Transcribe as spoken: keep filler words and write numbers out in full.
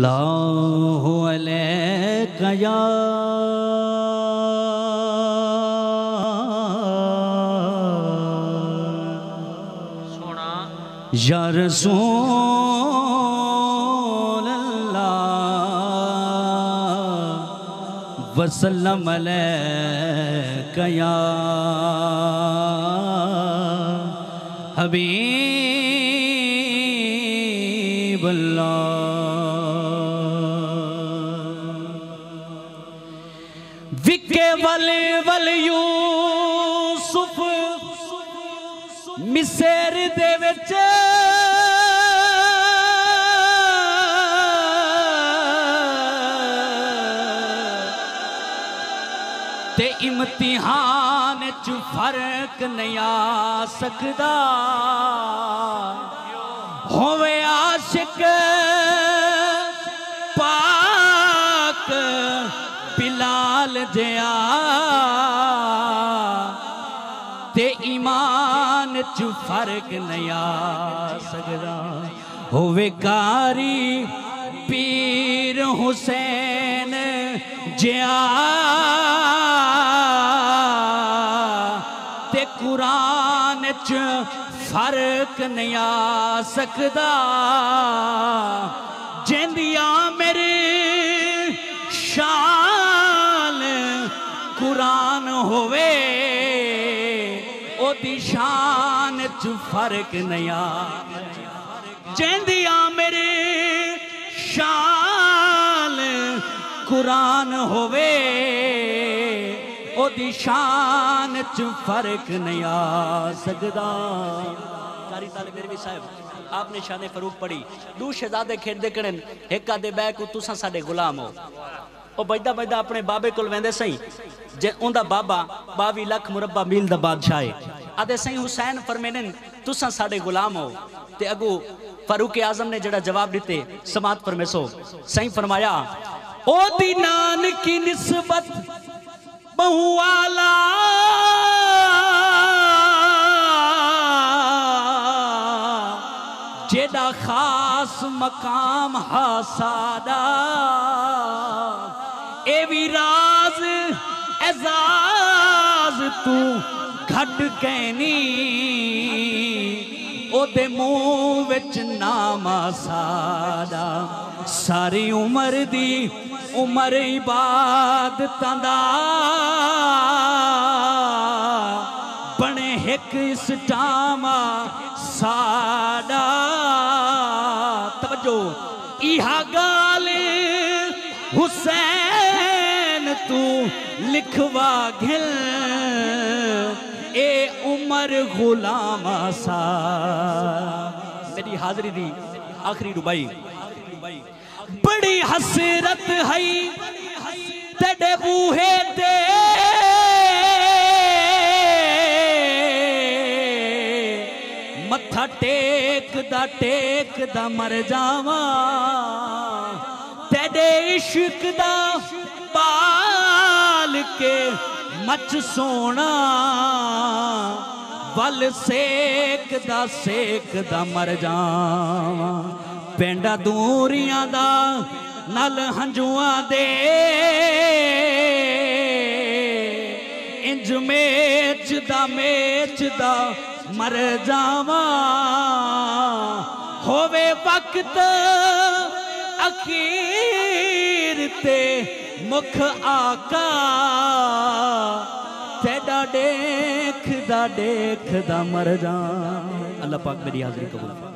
सल्लल्लाहु अलैका या सोना या रसूल अल्लाह वसल्लम अलैका या हबीब अल्लाह। विके वल वल यूसुफ मिस्र दे विच ते इम्तिहान च फर्क नहीं आ सकदा होवे आशिक पाक बिलाल जिया ते ईमान च फर्क नहीं आ सकदा होवे कारी पीर हुसैन जिया ते कुरान च फर्क नहीं आ सकदा जिंदिया मेरी शान कुरान होवे ओदी शान च फर्क नहीं आ जिंदिया मेरी शान कुरान होवे ओदी शान च फर्क नहीं आ सकदा। कारी ताले मेरे भी साहब आपने शान फरूक पढ़ी दू शहजादे खेडदे कड़न एक आदे बै को तुसा साडे गुलाम हो ओ बजदा बजदा अपने बाबे कोल वेंदे सही जे उंदा बाबा बावी लख मुरब्बा मील दा बादशाह है आदे सही हुसैन फरमेनन तुसा साडे गुलाम हो ते अगू फारूक आजम ने जड़ा जवाब दिते समात फरमेसो सही फरमाया ओ दी नान की निस्बत बहु आला जेड़ा खास मकाम हासादा ए भी राज एजाज तू घट कहनी ओदे मुंह विच नामा सादा सारी उमर दी उमर इबादतां दा बने एक इस्टामा सादा तवज्जो इहा गाल हुसैन तू लिखवा घिल ए उमर गुलामा सा। मेरी हाजरी दी आखिरी रुबाई बड़ी हसरत है तेरे बूहे ते मत्था टेक दा टेक दा मर जावा तेरे इश्क दा बाल के मच सोना वल सेक दा सेक दा मर जावा पेंडा दूरियां दा नल हंजुआ दे इंज मेच दा मेच दा मर जावा होवे वक्त अखीर ते मुख आका तेरा देख दा देख दा मर जा। अल्लाह पाक मेरी हाज़री कबूल।